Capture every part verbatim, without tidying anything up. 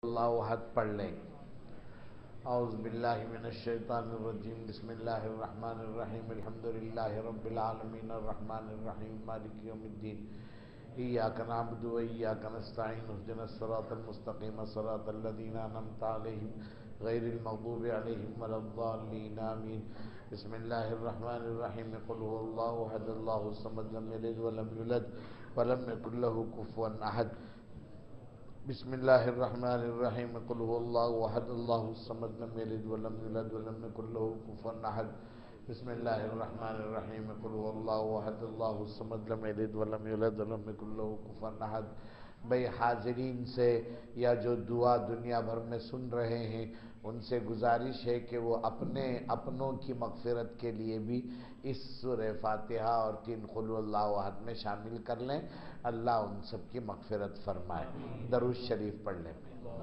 اللہ احد پڑھ لیں۔ اعوذ باللہ من الشیطان الرجیم، بسم اللہ الرحمن الرحیم، الحمدللہ رب العالمین الرحمن الرحیم مالک یوم الدین، ایاک نعبد و ایاک نستعین، اہدنا الصراط المستقیم صراط الذین انعمت علیہم غیر المغضوب علیہم ولا الضالین آمین۔ بسم اللہ الرحمن الرحیم، قل هو اللہ احد اللہ الصمد لم یلد ولم یولد ولم یکن له کفوا احد۔ بسم اللہ الرحمن الرحیم، قل هو اللہ احد اللہ الصمد لم یلد ولم یولد ولم یکن له کفوا احد۔ بسم اللہ الرحمن الرحیم، قل هو اللہ احد اللہ الصمد لم یلد ولم یولد ولم یکن له کفوا احد۔ بھئی حاضرین سے یا جو دعا دنیا بھر میں سن رہے ہیں ان سے گزارش ہے کہ وہ اپنے اپنوں کی مغفرت کے لیے بھی اس سورہ فاتحہ اور تین قل هو اللہ احد میں شامل کر لیں، اللہ ان سب کی مغفرت فرمائے۔ درود شریف پڑھ لیں۔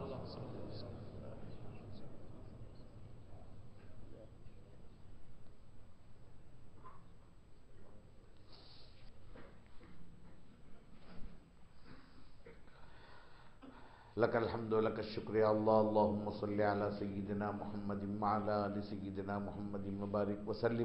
لک الحمد لک الشکر یا اللہ، اللہم صلی علی سیدنا محمد وعلی آل سیدنا محمد مبارک وسلم۔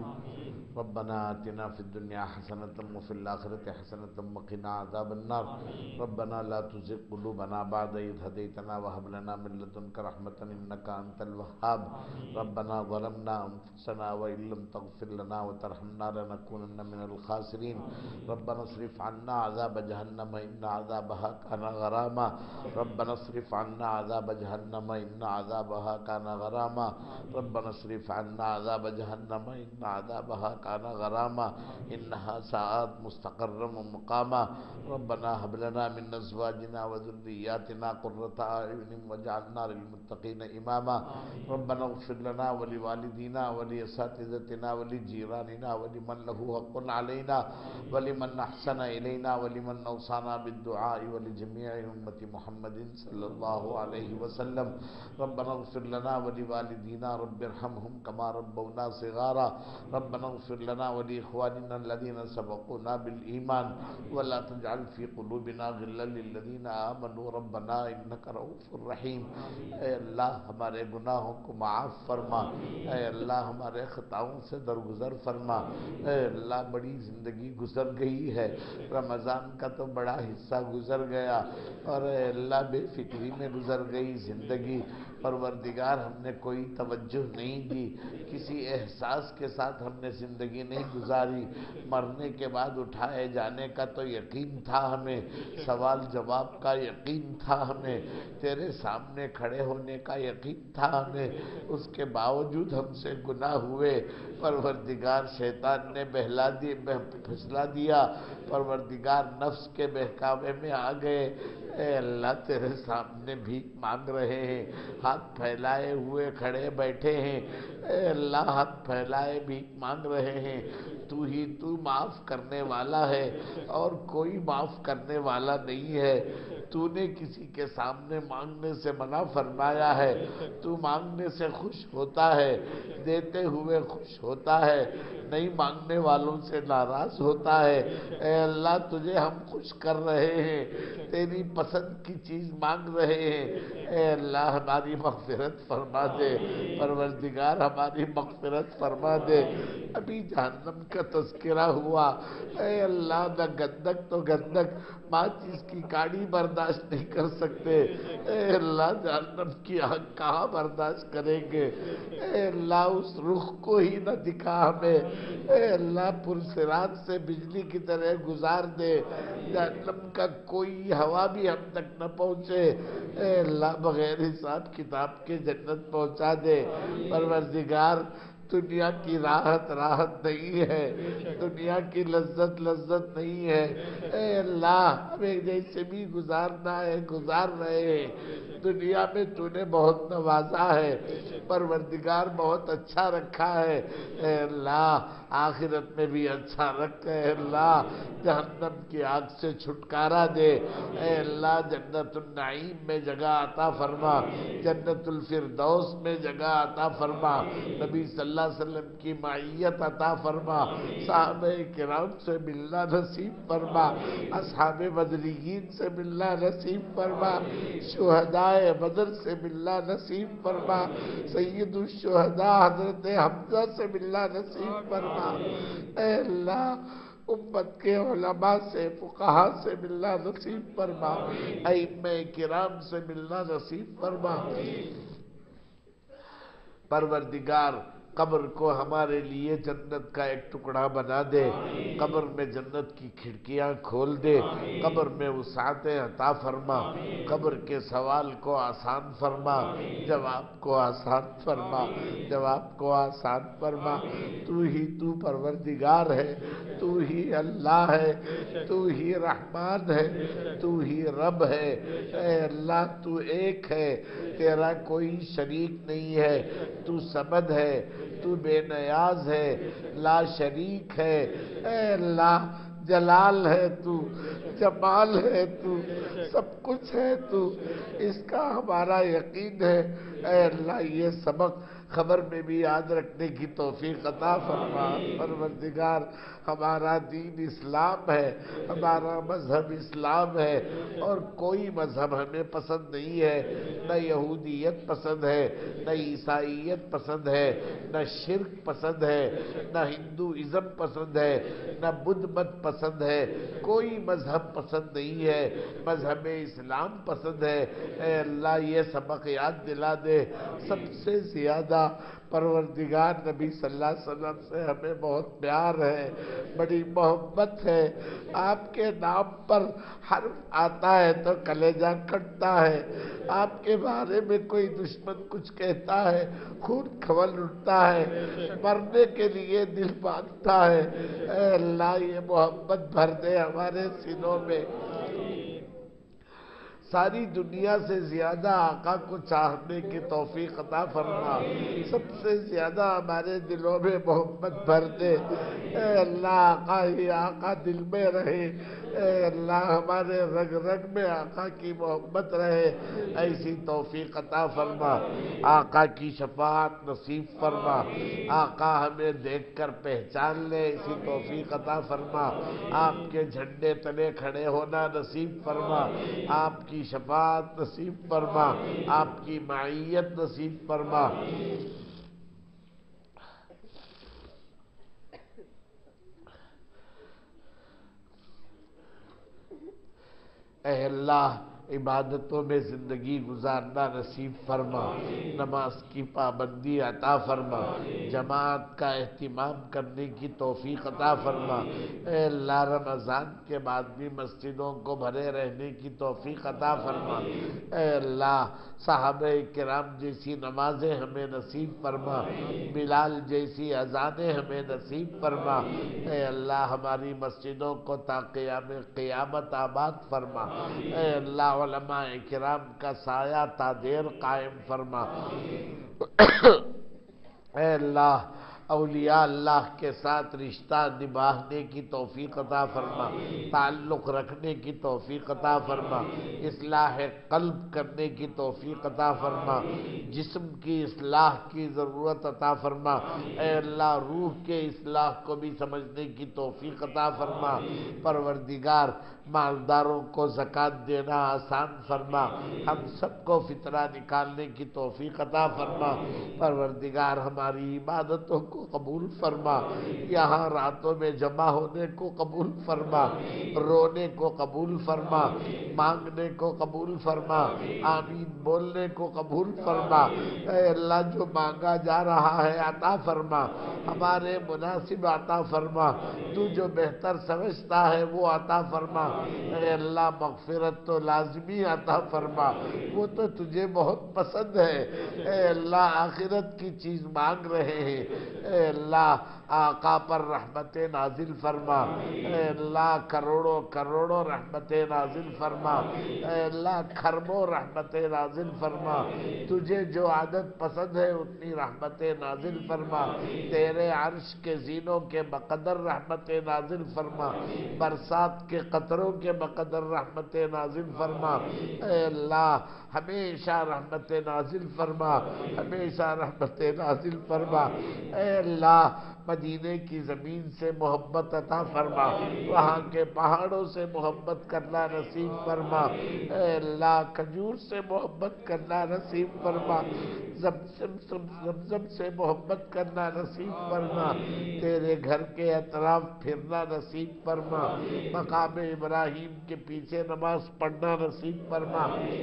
ربنا آتنا فی الدنیا حسنۃ وفی الآخرۃ حسنۃ وقنا عذاب النار۔ ربنا لا تزغ قلوبنا بعد اذ ہدیتنا وہب لنا من لدنک رحمۃ انک انت الوہاب۔ ربنا ظلمنا انفسنا وان لم تغفر لنا وترحمنا لنکونن من الخاسرین۔ ربنا اصرف عنا عذاب جہنم ان عذابها کان غراما۔ ربنا اصرف عنا عذاب جہنم ان عذابها کان غراما۔ ربنا اصرف عنا عذاب جہنم ان عذابها کان غراما انها ساءت مستقرا ومقاما۔ ربنا هب لنا من ازواجنا وذرياتنا قرة اعین واجعلنا للمتقین اماما۔ ربنا اغفر لنا ولوالدينا ولاساتذتنا ولجيراننا ولمن له حق علينا ولمن احسن الينا ولمن اوصانا بالدعاء ولجميع امة محمد صلی اللہ علیہ وسلم۔ ربنا اغفر لنا ولوالدينا رب ارحمهم كما ربونا صغارا۔ ربنا اغفر لنا ولاخواننا الذين سبقونا بالایمان ولا تجعل في قلوبنا غلا للذين آمنوا ربنا انك رؤوف رحیم۔ اے اللہ ہمارے گناہوں کو معاف فرما، اے اللہ ہمارے خطاؤں سے درگزر فرما۔ اے اللہ بڑی زندگی گزر گئی ہے، رمضان کا تو بڑا حصہ گزر گیا، اور اے اللہ بے فکری میں گزر گئی زندگی۔ پروردگار ہم نے کوئی توجہ نہیں دی، کسی احساس کے ساتھ ہم نے زندگی نہیں گزاری۔ مرنے کے بعد اٹھائے جانے کا تو یقین تھا ہمیں، سوال جواب کا یقین تھا ہمیں، تیرے سامنے کھڑے ہونے کا یقین تھا ہمیں، اس کے باوجود ہم سے گناہ ہوئے۔ پروردگار شیطان نے بہلا دی پھسلا دیا، پروردگار نفس کے بہکاوے میں آ گئے۔ اے اللہ تیرے سامنے بھیک مانگ رہے ہیں، ہاتھ پھیلائے ہوئے کھڑے بیٹھے ہیں۔ اے اللہ ہاتھ پھیلائے بھیک مانگ رہے ہیں، تو ہی تو معاف کرنے والا ہے اور کوئی معاف کرنے والا نہیں ہے۔ تو نے کسی کے سامنے مانگنے سے منع فرمایا ہے، تو مانگنے سے خوش ہوتا ہے، دیتے ہوئے خوش ہوتا ہے، نہیں مانگنے والوں سے ناراض ہوتا ہے۔ اے اللہ تجھے ہم خوش کر رہے ہیں، تیری پسند کی چیز مانگ رہے ہیں۔ اے اللہ ہماری مغفرت فرما دے، پروردگار ہماری مغفرت فرما دے۔ ابھی جہنم کا تذکرہ ہوا، اے اللہ نہ گندک تو گندک ماچس کی کاڑی برداشت نہیں کر سکتے، اے اللہ جہنم کی آگ کہاں برداشت کریں گے۔ اے اللہ اس رخ کو ہی نہ دکھا ہمیں، اے اللہ پرصراط سے بجلی کی طرح گزار دے، جہنم کا کوئی ہوا بھی ہم تک نہ پہنچے۔ اے اللہ بغیر حساب کتاب کے جنت پہنچا دے۔ پروردگار دنیا کی راحت راحت نہیں ہے، دنیا کی لذت لذت نہیں ہے۔ اے اللہ ہمیں جیسے بھی گزارنا ہے گزار رہے ہیں، دنیا میں تو نے بہت نوازا ہے، پروردگار بہت اچھا رکھا ہے۔ اے اللہ آخرت میں بھی اچھا رکھ اے اللہ، جہنم کی آگ سے چھٹکارا دے اے اللہ، جنت النعیم میں جگہ عطا فرما، جنت الفردوس میں جگہ عطا فرما، نبی صلی اللہ علیہ وسلم کی معیت عطا فرما، صحابہ کرام سے ملنا نصیب فرما، اصحاب بدریین سے ملنا نصیب فرما، شہدائے بدر سے ملنا نصیب فرما، سید الشہداء حضرت حمزہ سے ملنا نصیب فرما، اے اللہ امت کے علماء سے فقہاء سے ملنا نصیب فرما، ائمہ کرام سے ملنا نصیب فرما۔ پروردگار قبر کو ہمارے لیے جنت کا ایک ٹکڑا بنا دے، قبر میں جنت کی کھڑکیاں کھول دے، قبر میں وسعتیں عطا فرما، قبر کے سوال کو آسان فرما، جواب کو آسان فرما، جواب کو آسان فرما۔ تو ہی تو پروردگار ہے، تو ہی اللہ ہے، تو ہی رحمان ہے، تو ہی رب ہے، اے اللہ تو ایک ہے، تیرا کوئی شریک نہیں ہے، تو صمد ہے، تو بے نیاز ہے، لا شریک ہے، اے اللہ جلال ہے تو، جمال ہے تو، سب کچھ ہے تو، اس کا ہمارا یقین ہے، اے اللہ یہ سبق خبر میں بھی یاد رکھنے کی توفیق عطا فرما۔ پروردگار ہمارا دین اسلام ہے، ہمارا مذہب اسلام ہے، اور کوئی مذہب ہمیں پسند نہیں ہے، نہ یہودیت پسند ہے، نہ عیسائیت پسند ہے، نہ شرک پسند ہے، نہ ہندوازم پسند ہے، نہ بدھ مت پسند ہے، کوئی مذہب پسند نہیں ہے، مذہب اسلام پسند ہے۔ اے اللہ یہ سبق یاد دلا دے، سب سے زیادہ پروردگار نبی صلی اللہ علیہ وسلم سے ہمیں بہت پیار ہے، بڑی محبت ہے، آپ کے نام پر حرف آتا ہے تو کلیجہ کٹتا ہے، آپ کے بارے میں کوئی دشمن کچھ کہتا ہے خون کھول اٹھتا ہے، مرنے کے لیے دل باندھتا ہے۔ اے اللہ یہ محبت بھر دے ہمارے سینوں میں، ساری دنیا سے زیادہ آقا کو چاہنے کی توفیق عطا فرما، سب سے زیادہ ہمارے دلوں میں محبت بھر دے۔ اے اللہ آقا ہی آقا دل میں رہے، اے اللہ ہمارے رگ رگ میں آقا کی محبت رہے، ایسی توفیق عطا فرما۔ آقا کی شفاعت نصیب فرما، آقا ہمیں دیکھ کر پہچان لے ایسی توفیق عطا فرما، آپ کے جھنڈے تلے کھڑے ہونا نصیب فرما، آپ کی شفاعت نصیب فرما، آپ کی معیت نصیب فرما۔ اے اللہ عبادتوں میں زندگی گزارنا نصیب فرما، نماز کی پابندی عطا فرما، جماعت کا اہتمام کرنے کی توفیق عطا فرما۔ اے اللہ رمضان کے بعد بھی مسجدوں کو بھرے رہنے کی توفیق عطا فرما۔ اے اللہ صحابہ کرام جیسی نمازیں ہمیں نصیب فرما، بلال جیسی اذانیں ہمیں نصیب فرما۔ اے اللہ ہماری مسجدوں کو تا قیام قیامت آباد فرما۔ اے اللہ علماء کرام کا سایہ تا دیر قائم فرما۔ اے اللہ اولیاء اللہ کے ساتھ رشتہ نبھانے کی توفیق عطا فرما، تعلق رکھنے کی توفیق عطا فرما، اصلاح قلب کرنے کی توفیق عطا فرما، جسم کی اصلاح کی ضرورت عطا فرما۔ اے اللہ روح کے اصلاح کو بھی سمجھنے کی توفیق عطا فرما۔ پروردگار مالداروں کو زکوٰۃ دینا آسان فرما، ہم سب کو فطرہ نکالنے کی توفیق عطا فرما۔ پروردگار ہماری عبادتوں کو قبول فرما، یہاں راتوں میں جمع ہونے کو قبول فرما، رونے کو قبول فرما، مانگنے کو قبول فرما، آمین بولنے کو قبول فرما۔ اے اللہ جو مانگا جا رہا ہے عطا فرما، ہمارے مناسب عطا فرما، تو جو بہتر سمجھتا ہے وہ عطا فرما۔ اے اللہ مغفرت تو لازمی عطا فرما، وہ تو تجھے بہت پسند ہے۔ اے اللہ آخرت کی چیز مانگ رہے ہیں، اے اللہ آقا پر رحمت نازل فرما، اے اللہ کروڑوں کروڑوں رحمت نازل فرما، اے اللہ کھربوں رحمت نازل فرما، تجھے جو عادت پسند ہے اتنی رحمت نازل فرما، تیرے عرش کے زینوں کے بقدر رحمت نازل فرما، برسات کے قطروں کے بقدر رحمت نازل فرما، اے اللہ ہمیشہ رحمت نازل فرما، ہمیشہ رحمت نازل فرما، اے اللہ مدینے کی زمین سے محبت عطا فرما، وہاں کے پہاڑوں سے محبت کرنا نصیب فرما، اے اللہ کھجور سے محبت کرنا نصیب فرما، زمزم زمزم سے محبت کرنا نصیب فرما، تیرے گھر کے اطراف پھرنا نصیب فرما، مقام ابراہیم کے پیچھے نماز پڑھنا نصیب فرما،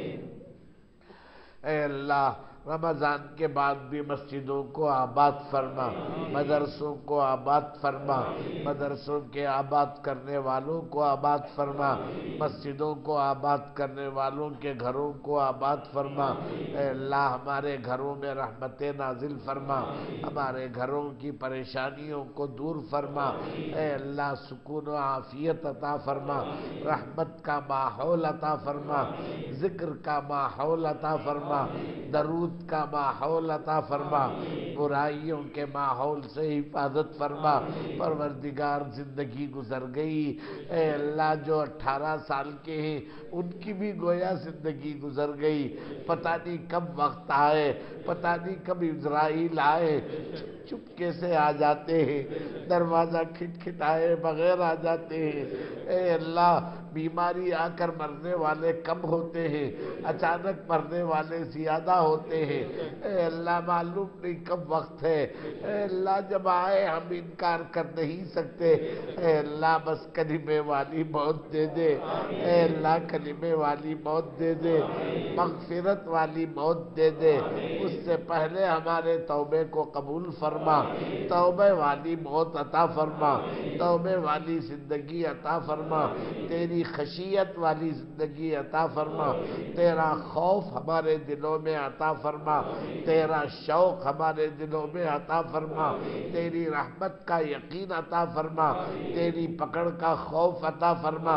اے اللہ رمضان کے بعد بھی مسجدوں کو آباد فرما، مدرسوں کو آباد فرما، مدرسوں کے آباد کرنے والوں کو آباد فرما، مسجدوں کو آباد کرنے والوں کے گھروں کو آباد فرما، اے اللہ ہمارے گھروں میں رحمت نازل فرما، ہمارے گھروں کی پریشانیوں کو دور فرما، اے اللہ سکون و عافیت عطا فرما، رحمت کا ماحول عطا فرما، ذکر کا ماحول عطا فرما، درود کا ماحول عطا فرما، برائیوں کے ماحول سے حفاظت فرما، پروردگار زندگی گزر گئی، اے اللہ جو اٹھارہ سال کے ہیں ان کی بھی گویا زندگی گزر گئی، پتہ نہیں کب وقت آئے، پتہ نہیں کب عزرائیل آئے، چپکے سے آ جاتے ہیں، دروازہ کھٹکھٹائے بغیر آ جاتے ہیں، اے اللہ بیماری آ کر مرنے والے کم ہوتے ہیں، اچانک مرنے والے زیادہ ہوتے ہیں، اے اللہ معلوم نہیں کب وقت ہے، اے اللہ جب آئے ہم انکار کر نہیں سکتے، اے اللہ بس کلمے والی موت دے دے، اے اللہ کلمے والی موت دے دے، مغفرت والی موت دے دے، اس سے پہلے ہمارے توبے کو قبول فرما، توبے والی موت عطا فرما، توبے والی زندگی عطا فرما، تیری خشیت والی زندگی عطا فرما، تیرا خوف ہمارے دلوں میں عطا فرما، تیرا شوق ہمارے دلوں میں عطا فرما، تیری رحمت کا یقین عطا فرما، تیری پکڑ کا خوف عطا فرما،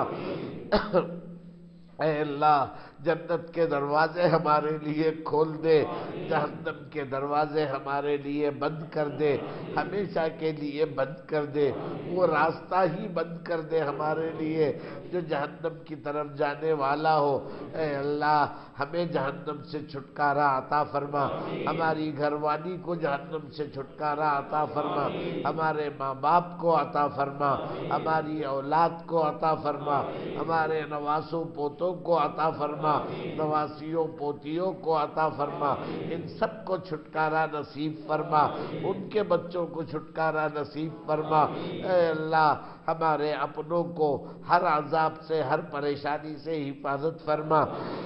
اے اللہ جنت کے دروازے ہمارے لیے کھول دے، جہنم کے دروازے ہمارے لیے بند کر دے، ہمیشہ کے لیے بند کر دے، وہ راستہ ہی بند کر دے ہمارے لیے جو جہنم کی طرف جانے والا ہو، اے اللہ ہمیں جہنم سے چھٹکارا عطا فرما، ہماری گھر والی کو جہنم سے چھٹکارا عطا فرما، ہمارے ماں باپ کو عطا فرما، ہماری اولاد کو عطا فرما، ہمارے نواسوں پوتوں کو عطا فرما، نواسیوں پوتیوں کو عطا فرما، ان سب کو چھٹکارا نصیب فرما، ان کے بچوں کو چھٹکارا نصیب فرما، اے اللہ ہمارے اپنوں کو ہر عذاب سے ہر پریشانی سے حفاظت فرما،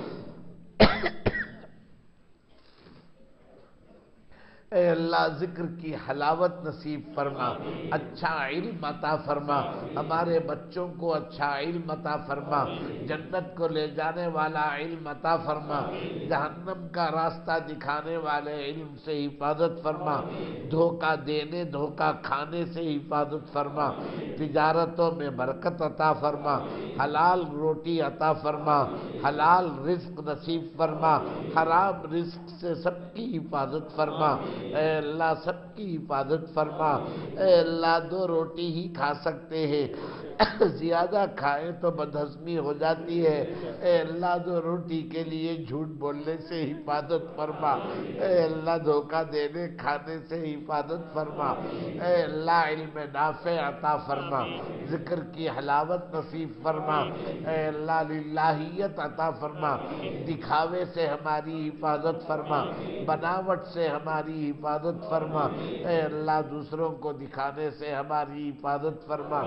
اے اللہ ذکر کی حلاوت نصیب فرما، اچھا علم عطا فرما، ہمارے بچوں کو اچھا علم عطا فرما، جنت کو لے جانے والا علم عطا فرما، جہنم کا راستہ دکھانے والے علم سے حفاظت فرما، دھوکہ دینے دھوکہ کھانے سے حفاظت فرما، تجارتوں میں برکت عطا فرما، حلال روٹی عطا فرما، حلال رزق نصیب فرما، حرام رزق سے سب کی حفاظت فرما، اے اللہ سب کی حفاظت فرما، اے اللہ دو روٹی ہی کھا سکتے ہیں، زیادہ کھائیں تو بدہضمی ہو جاتی ہے، اے اللہ دو روٹی کے لیے جھوٹ بولنے سے حفاظت فرما، اے اللہ دھوکہ دینے کھانے سے حفاظت فرما، اے اللہ علم نافع عطا فرما، ذکر کی حلاوت نصیب فرما، اے اللہ للہیت عطا فرما، دکھاوے سے ہماری حفاظت فرما، بناوٹ سے ہماری حفاظت فرما، اے اللہ دوسروں کو دکھانے سے ہماری حفاظت فرما،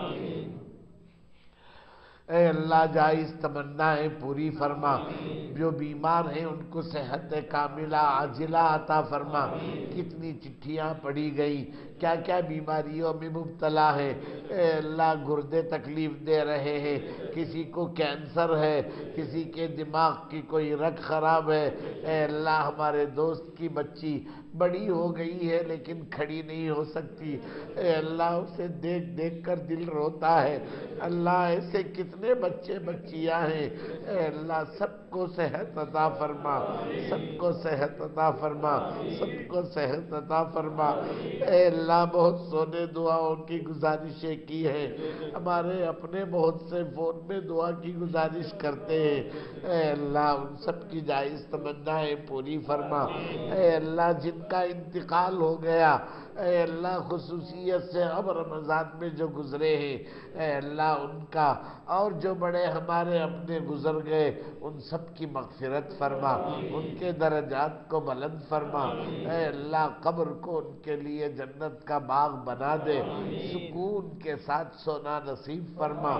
اے اللہ جائز تمنائیں پوری فرما، جو بیمار ہیں ان کو صحت کاملہ عاجلہ عطا فرما، کتنی چٹھیاں پڑھی گئی، کیا کیا بیماریوں میں مبتلا ہے، اے اللہ گردے تکلیف دے رہے ہیں، کسی کو کینسر ہے، کسی کے دماغ کی کوئی رگ خراب ہے، اے اللہ ہمارے دوست کی بچی بڑی ہو گئی ہے لیکن کھڑی نہیں ہو سکتی، اے اللہ اسے دیکھ دیکھ کر دل روتا ہے، اللہ ایسے کتنے بچے بچیاں ہیں، اے اللہ سب کو صحت عطا فرما، سب کو صحت عطا فرما، سب کو صحت عطا فرما، اے اللہ بہت سونے دعاؤں کی گزارشیں کی ہیں، ہمارے اپنے بہت سے فون میں دعا کی گزارش کرتے ہیں، اے اللہ ان سب کی جائز تمنائیں پوری فرما، اے اللہ جن کا انتقال ہو گیا، اے اللہ خصوصیت سے اب رمضان میں جو گزرے ہیں، اے اللہ ان کا اور جو بڑے ہمارے اپنے گزر گئے ان سب کی مغفرت فرما، ان کے درجات کو بلند فرما، اے اللہ قبر کو ان کے لیے جنت کا باغ بنا دے، سکون کے ساتھ سونا نصیب فرما،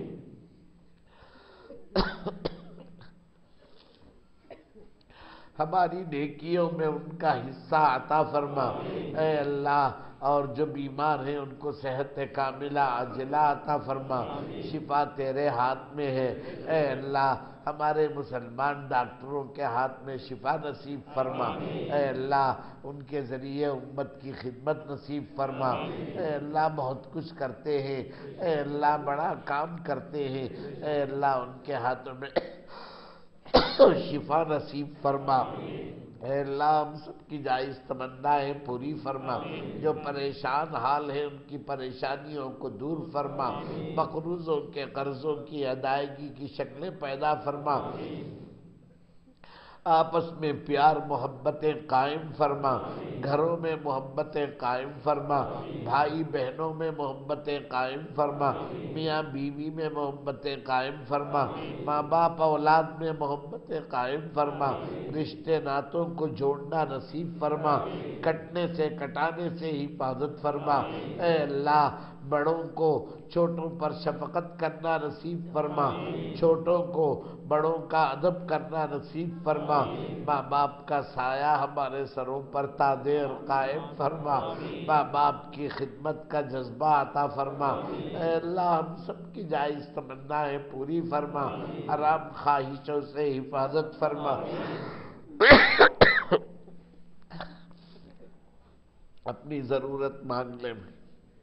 ہماری نیکیوں میں ان کا حصہ عطا فرما، اے اللہ اور جو بیمار ہیں ان کو صحت کاملہ عاجلہ عطا فرما، شفا تیرے ہاتھ میں ہے، اے اللہ ہمارے مسلمان ڈاکٹروں کے ہاتھ میں شفا نصیب فرما، اے اللہ ان کے ذریعے امت کی خدمت نصیب فرما، اے اللہ بہت کچھ کرتے ہیں، اے اللہ بڑا کام کرتے ہیں، اے اللہ ان کے ہاتھوں میں شفا نصیب فرما، اے اللہ ہم سب کی جائز تمنائیں پوری فرما، جو پریشان حال ہیں ان کی پریشانیوں کو دور فرما، مقروضوں کے قرضوں کی ادائیگی کی شکلیں پیدا فرما، آپس میں پیار محبتیں قائم فرما، گھروں میں محبتیں قائم فرما، بھائی بہنوں میں محبتیں قائم فرما، میاں بیوی میں محبتیں قائم فرما، ماں باپ اولاد میں محبتیں قائم فرما، رشتے ناتوں کو جوڑنا نصیب فرما، کٹنے سے کٹانے سے حفاظت فرما، اے اللہ بڑوں کو چھوٹوں پر شفقت کرنا نصیب فرما، چھوٹوں کو بڑوں کا ادب کرنا نصیب فرما، ماں باپ کا سایہ ہمارے سروں پر تا دیر قائم فرما، ماں باپ کی خدمت کا جذبہ عطا فرما، اے اللہ ہم سب کی جائز تمنائیں پوری فرما، حرام خواہشوں سے حفاظت فرما، اپنی ضرورت مانگنے میں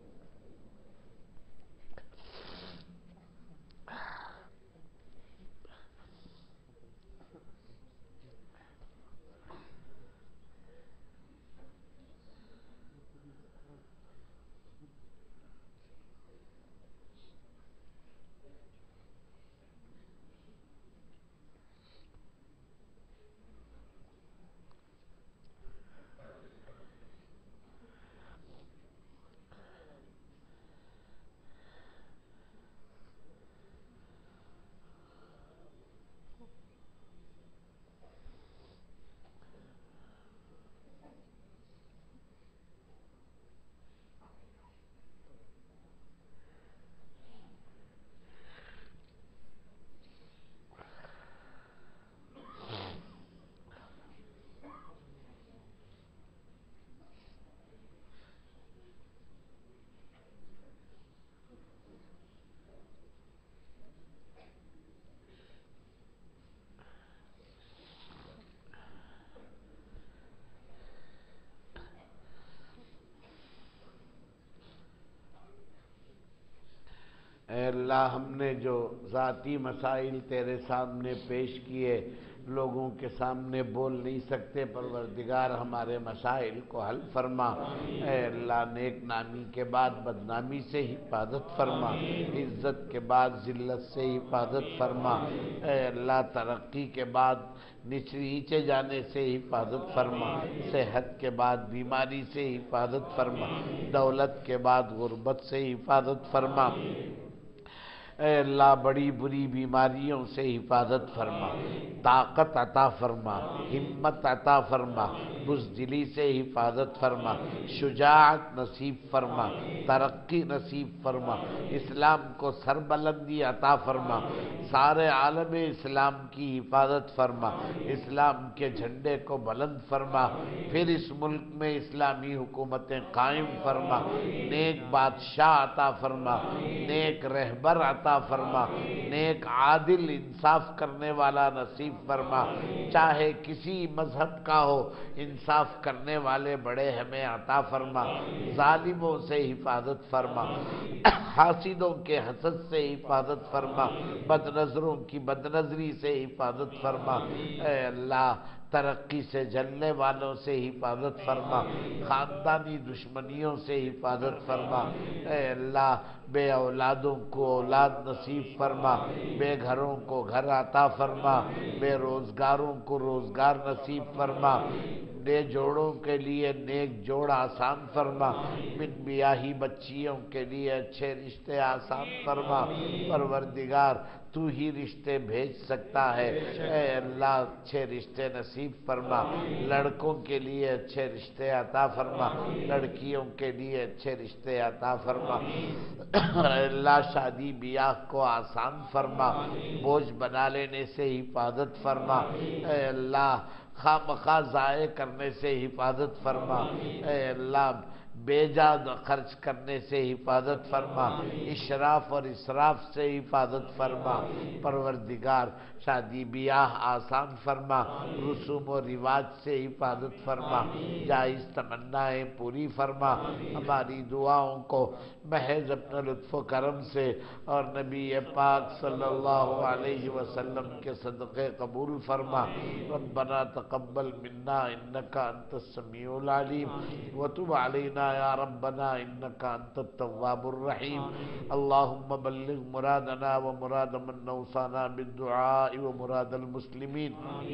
اے اللہ ہم نے جو ذاتی مسائل تیرے سامنے پیش کیے لوگوں کے سامنے بول نہیں سکتے، پروردگار ہمارے مسائل کو حل فرما، اے اللہ نیک نامی کے بعد بدنامی سے حفاظت فرما، عزت کے بعد ذلت سے حفاظت فرما، اے اللہ ترقی کے بعد نیچے جانے سے حفاظت فرما، صحت کے بعد بیماری سے حفاظت فرما، دولت کے بعد غربت سے حفاظت فرما، اے اللہ بڑی بری بیماریوں سے حفاظت فرما، طاقت عطا فرما، ہمت عطا فرما، بزدلی سے حفاظت فرما، شجاعت نصیب فرما، ترقی نصیب فرما، اسلام کو سربلندی عطا فرما، سارے عالم اسلام کی حفاظت فرما، اسلام کے جھنڈے کو بلند فرما، پھر اس ملک میں اسلامی حکومتیں قائم فرما، نیک بادشاہ عطا فرما، نیک رہبر عطا فرما، نیک عادل انصاف کرنے والا نصیب فرما، چاہے کسی مذہب کا ہو انصاف کرنے والے بڑے ہمیں عطا فرما، ظالموں سے حفاظت فرما، حاسدوں کے حسد سے حفاظت فرما، بد نظروں کی بد نظری سے حفاظت فرما، اے اللہ ترقی سے جلنے والوں سے حفاظت فرما، خاندانی دشمنیوں سے حفاظت فرما، اے اللہ بے اولادوں کو اولاد نصیب فرما، بے گھروں کو گھر عطا فرما، بے روزگاروں کو روزگار نصیب فرما، بے جوڑوں کے لیے نیک جوڑ آسان فرما، بن بیاہی بچیوں کے لیے اچھے رشتے آسان فرما، پروردگار تو ہی رشتے بھیج سکتا ہے، اے اللہ اچھے رشتے نصیب فرما، لڑکوں کے لیے اچھے رشتے عطا فرما، لڑکیوں کے لیے اچھے رشتے عطا فرما، اے اللہ شادی بیاہ کو آسان فرما، بوجھ بنا لینے سے حفاظت فرما، اے اللہ خواہ مخواہ ضائع کرنے سے حفاظت فرما، اے اللہ بے جا خرچ کرنے سے حفاظت فرما، اشراف اور اسراف سے حفاظت فرما، پروردگار شادی بیاہ آسان فرما، رسوم و رواج سے حفاظت فرما، جائز تمنائیں پوری فرما، ہماری دعاؤں کو محض اپنے لطف و کرم سے اور نبی پاک صلی اللہ علیہ وسلم کے صدقے قبول فرما، ربنا تقبل منا انکا انت السمیع العلیم وتب علینا یا ربنا انکا انت التواب الرحیم، اللہم بلغ مرادنا ومراد من اوصانا بالدعاء ومراد المسلمین،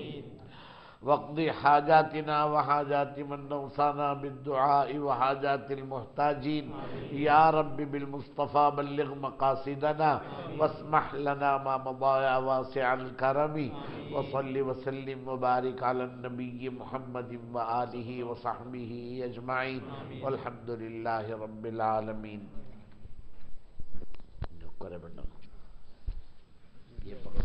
واقض حاجاتنا وحاجات من اوصانا بالدعاء وحاجات المحتاجین، یا رب بالمصطفى بلغ مقاصدنا واسمح لنا ما مضى يا واسع الكرم، وصل وسلم وبارك على النبي محمد وآلہ وصحبہ اجمعین، والحمد للہ رب العالمین۔